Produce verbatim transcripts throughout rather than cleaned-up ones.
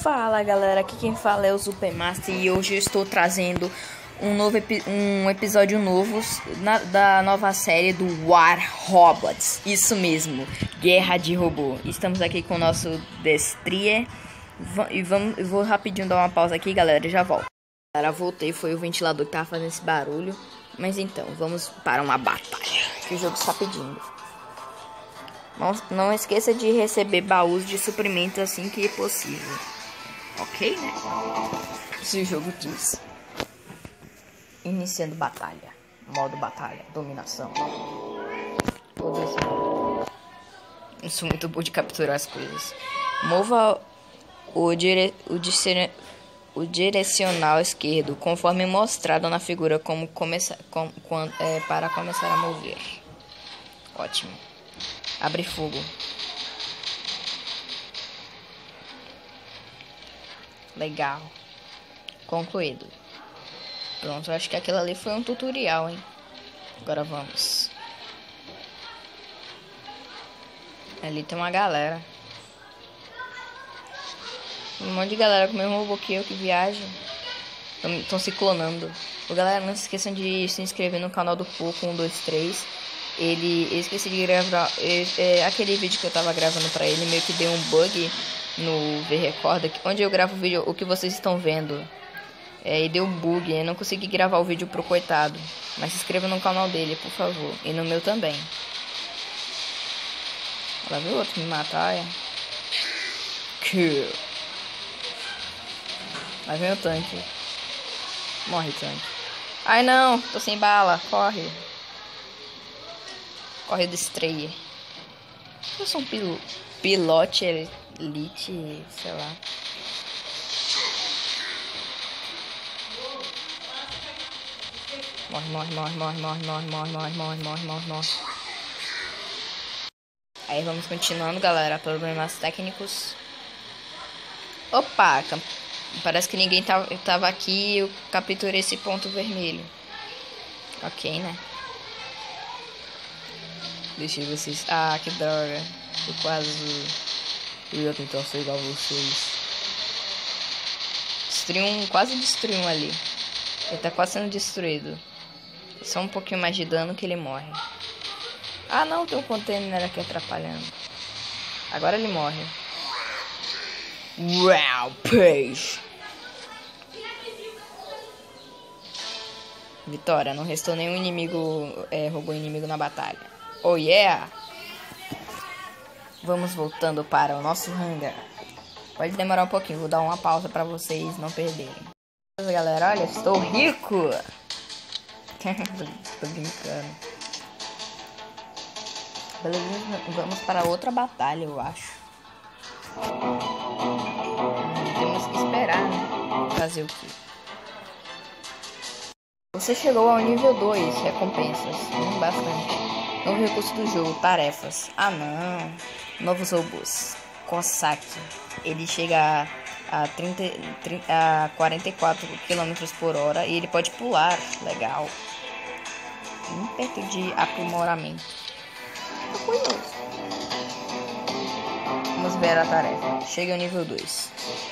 Fala galera, aqui quem fala é o Supermaster e hoje eu estou trazendo um novo epi um episódio novo na, da nova série do War Robots. Isso mesmo, Guerra de Robô. Estamos aqui com o nosso Destrier e vamos, eu vou rapidinho dar uma pausa aqui, galera, já volto. Galera, voltei, foi o ventilador que tava fazendo esse barulho. Mas então, vamos para uma batalha que o jogo está pedindo. Não, não esqueça de receber baús de suprimentos assim que possível. Ok, né? Se o jogo diz. Iniciando batalha. Modo batalha. Dominação. Todo esse modo. Eu sou muito bom de capturar as coisas. Mova o, dire... o, dire... o direcional esquerdo, conforme mostrado na figura como começa... Com... Quando... É, para começar a mover. Ótimo. Abre fogo. Legal. Concluído. Pronto, eu acho que aquilo ali foi um tutorial, hein? Agora vamos. Ali tem uma galera. Um monte de galera com o mesmo robô que eu que viaja. Estão se clonando. Ô, galera, não se esqueçam de se inscrever no canal do Poco um dois três. Ele, eu esqueci de gravar é, aquele vídeo que eu tava gravando pra ele, meio que deu um bug no V-Recorder, onde eu gravo o vídeo, o que vocês estão vendo. É, e deu um bug, eu não consegui gravar o vídeo pro coitado. Mas se inscreva no canal dele, por favor. E no meu também. Ela viu outro me matar, é? Kill. Lá vem o tanque. Morre, tanque. Ai não, tô sem bala, corre. Corre do Destrier. Eu sou um pil pilote elite, sei lá. Morre, morre, morre, morre, morre, morre, morre, morre, morre, morre, morre, morre. Aí vamos continuando, galera. Problemas técnicos. Opa, parece que ninguém tava, tava aqui e eu capturei esse ponto vermelho. Ok, né? Deixa eu ver vocês. Ah, que droga. Eu quase. Eu ia tentar ser igual a vocês. Destruí um. Quase destruí um ali. Ele tá quase sendo destruído. Só um pouquinho mais de dano que ele morre. Ah, não, tem um container aqui atrapalhando. Agora ele morre. Wow, peixe. Vitória, não restou nenhum inimigo. É, robô inimigo na batalha. Oh yeah! Vamos voltando para o nosso hangar. Pode demorar um pouquinho, vou dar uma pausa para vocês não perderem. Galera, olha, estou rico! Tô brincando. Beleza, vamos para outra batalha, eu acho. Temos que esperar, né? Fazer o quê? Você chegou ao nível dois, recompensas. Hum, bastante. Novo recurso do jogo, tarefas. Ah não, novos robôs. Cossack. Ele chega a, trinta, trinta, a quarenta e quatro quilômetros por hora e ele pode pular. Legal. Bem perto de aprimoramento. Tô curioso. Vamos ver a tarefa. Chega ao nível dois.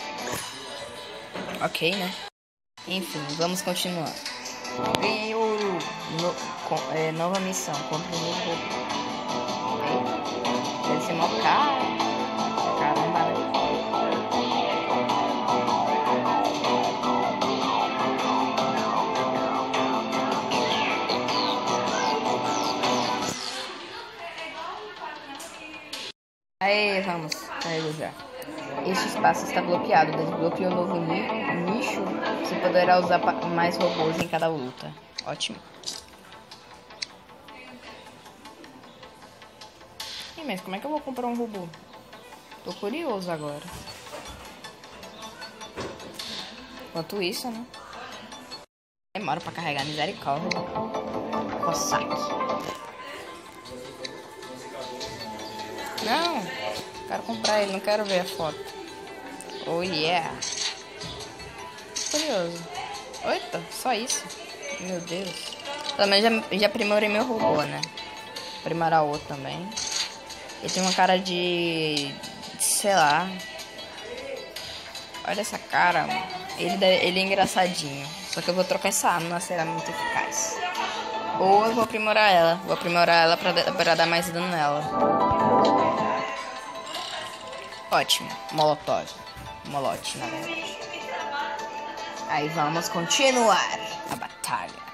Ok, né? Enfim, vamos continuar. Ganhei ouro. No, com, é, nova missão contra o novo robô. Okay. Deve ser mó caro. Caramba, né? Aí, vamos. Carrego já. Este espaço está bloqueado. Desbloqueou um novo nicho. Você poderá usar mais robôs em cada luta. Ótimo. Ih, mas como é que eu vou comprar um robô? Tô curioso agora. Enquanto isso, né? Demora pra carregar, misericórdia. Cossack. Não, quero comprar ele, não quero ver a foto. Oh yeah. Curioso. Eita, só isso. Meu Deus. Também já, já aprimorei meu robô, né? Aprimorar outro também. Ele tem uma cara de... sei lá. Olha essa cara, mano. Ele, deve, ele é engraçadinho. Só que eu vou trocar essa arma, não será muito eficaz. Ou eu vou aprimorar ela. Vou aprimorar ela pra, pra dar mais dano nela. Ótimo. Molotov. Molote, na verdade. Aí vamos continuar a batalha.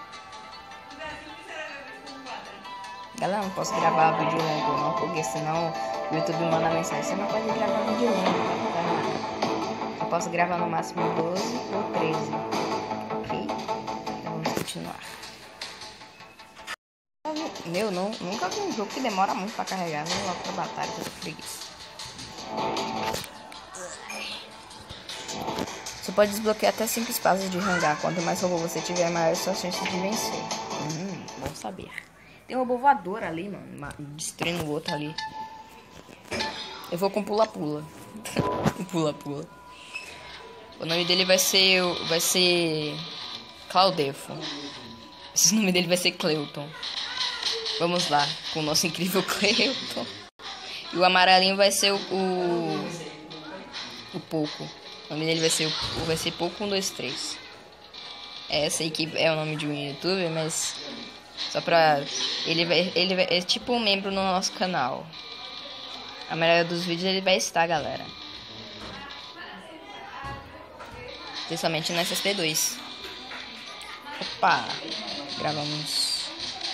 Galera, não posso gravar vídeo longo não, porque senão o YouTube manda mensagem. Você não pode gravar vídeo longo, tá? Eu posso gravar no máximo doze ou treze. Ok? Então vamos continuar. Meu, não, nunca vi um jogo que demora muito pra carregar. Nem logo pra batalha, tô com preguiça. Você pode desbloquear até cinco espaços de hangar. Quanto mais robô você tiver, maior sua chance de vencer. Hum, bom saber. Tem um robô voador ali, mano. Destruindo o outro ali. Eu vou com pula-pula. Pula-pula. O nome dele vai ser... Vai ser... Claudefo. Esse nome dele vai ser Cleuton. Vamos lá. Com o nosso incrível Cleuton. E o amarelinho vai ser o... O, o Poco. O nome dele vai ser... O, vai ser Poco um, dois, três. É, essa aqui é o nome de um youtuber, mas... Só pra... Ele vai, ele vai... É tipo um membro no nosso canal. A maioria dos vídeos ele vai estar, galera. Principalmente no S S P dois. Opa! Gravamos.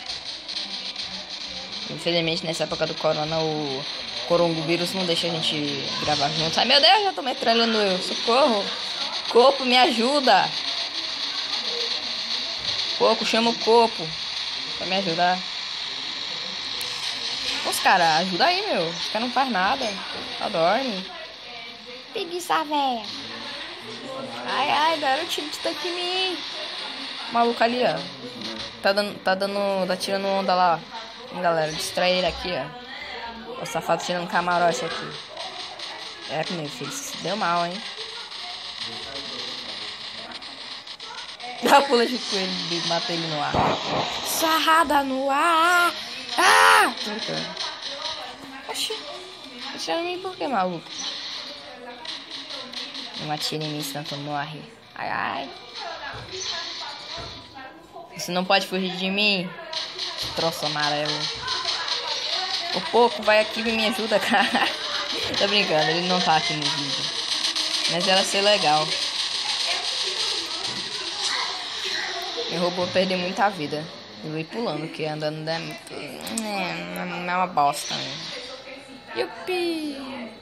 Infelizmente, nessa época do corona, o coronavírus não deixa a gente gravar juntos. Ai, meu Deus, já tô metralhando eu. Socorro! Corpo, me ajuda! Coco, chama o Coco pra me ajudar. Os caras, ajuda aí, meu. Os caras não faz nada. Só dorme. Preguiça, véia. Ai, ai, garotinho, tá aqui em mim. Maluco ali, ó. Tá dando, tá dando, tá tirando onda lá, ó. Galera, distrai ele aqui, ó. O safado tirando camarote aqui. É, meu filho, se deu mal, hein. Dá uma pula de coelho e mata ele no ar. Sarrada no ar. Ah! Tô brincando. Oxi. Deixa em mim por que, maluco? Não atire em mim, senão tu morre. Ai, ai. Você não pode fugir de mim. Troço amarelo. O Poco vai aqui e me ajuda, cara. Tô brincando, ele não tá aqui no vídeo. Mas era ser legal. Meu robô perdeu muita vida. Eu vou ir pulando, porque andando é, é, é uma bosta, né? Yupi!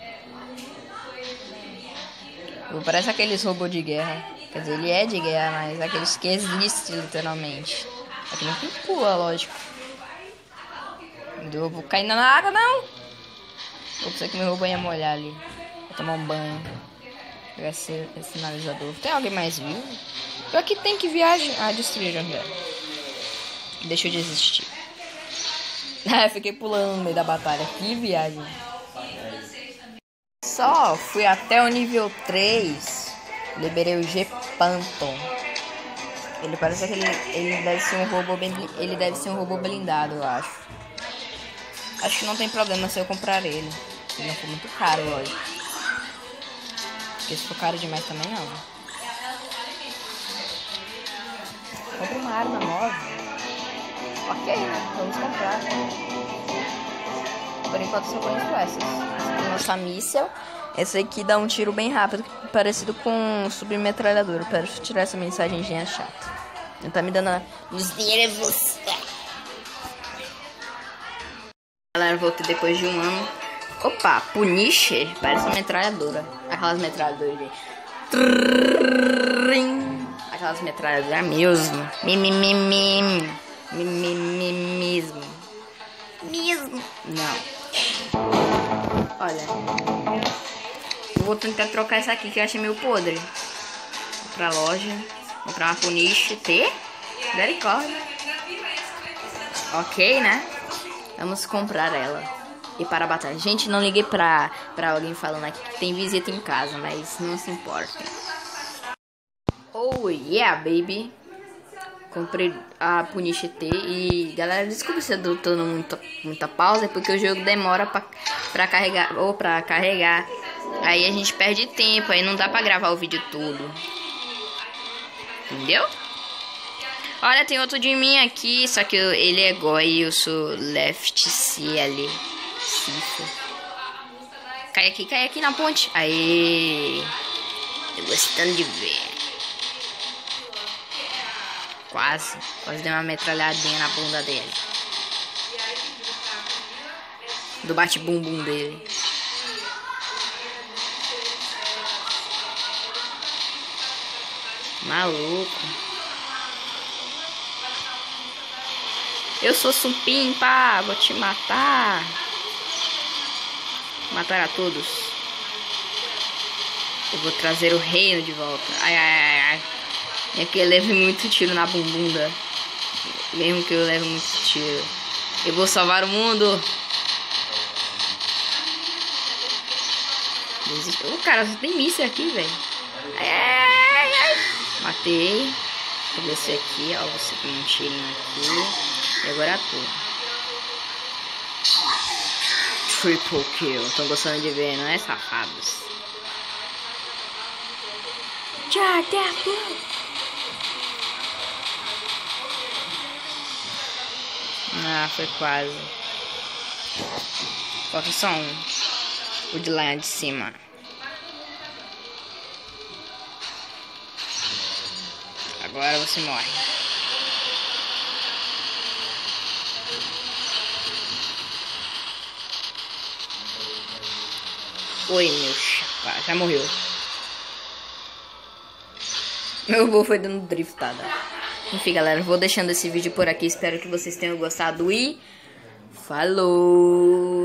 Parece aqueles robôs de guerra. Quer dizer, ele é de guerra, mas aqueles que existem, literalmente. Aqui não tem pula, lógico. Eu vou cair na água, não! Vou pensar que meu robô ia molhar ali. Vou tomar um banho. Pegar esse, esse sinalizador. Tem alguém mais vivo? Pior que tem que viajar. Ah, destruir já. Deixa eu desistir. Ah, eu fiquei pulando no meio da batalha. Que viagem. Só fui até o nível três. Liberei o G-Panton. Ele parece que ele, ele deve ser um robô bem, ele deve ser um robô blindado, eu acho. Acho que não tem problema se eu comprar ele. Se não for muito caro, lógico. Porque se for caro demais também não. Compre uma arma nova. Ok, né? Vamos comprar. Por enquanto só conheço essas. Essa aqui é nossa míssel. Essa aqui dá um tiro bem rápido, parecido com um submetralhador. Eu quero tirar essa mensagenzinha chata. Não tá me dando os nervos. Galera, voltei depois de um ano. Opa, Punisher. Parece uma metralhadora. Aquelas metralhadoras de... Aquelas metralhadoras mesmo. Mimimimim. Mimimimim. Mesmo. Não. Olha. Vou tentar trocar essa aqui que eu achei meio podre. Vou pra loja. Comprar uma Punisher. T? Misericórdia. Ok, né? Vamos comprar ela. E para a batalha. Gente, não liguei pra, pra alguém falando aqui que tem visita em casa, mas não se importa. Oh yeah, baby. Comprei a Punish T e, galera, desculpa se eu tô dando muita, muita pausa, é porque o jogo demora pra, pra carregar, ou pra carregar. Aí a gente perde tempo, aí não dá pra gravar o vídeo todo. Entendeu? Olha, tem outro de mim aqui, só que eu, ele é Goi e eu sou Left C ali. Cifa. Cai aqui, cai aqui na ponte. Aê! Tô gostando de ver. Quase. Quase dei uma metralhadinha na bunda dele. Do bate-bumbum dele. Maluco. Eu sou supimpa, vou te matar. Matar a todos. Eu vou trazer o reino de volta. Ai, ai, ai, ai. É que eu leve muito tiro na bumbunda. Mesmo que eu leve muito tiro. Eu vou salvar o mundo. Ô, oh, cara, tem míssil aqui, velho. Ai, ai, ai. Matei. Vou descer aqui, ó. Você com um cheirinho aqui. E agora tu. Triple kill. Tô gostando de ver, não é, safados? Já, Ah, foi quase. Falta só um. O de lá de cima. Agora você morre. Oi, meu chapa. Já morreu. Meu voo foi dando driftada. Enfim, galera, vou deixando esse vídeo por aqui. Espero que vocês tenham gostado e falou!